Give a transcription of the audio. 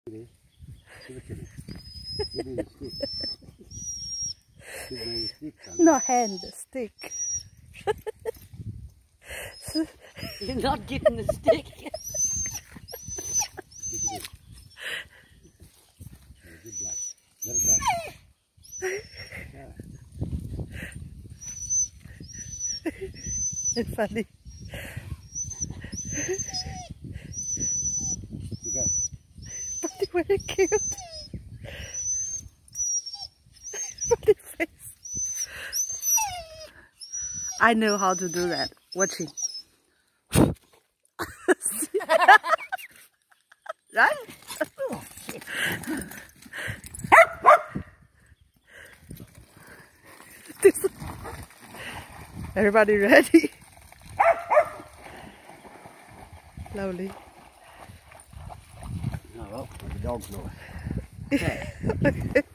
Look at it. Give me the stick. Give me the stick. No hand, stick. You're not getting the stick. Good luck. Let it go. It's funny. You go. Bundi, very cute. Funny face. I know how to do that. Watching. Right? Everybody ready? Lovely. Oh, well, the dog's not. Okay.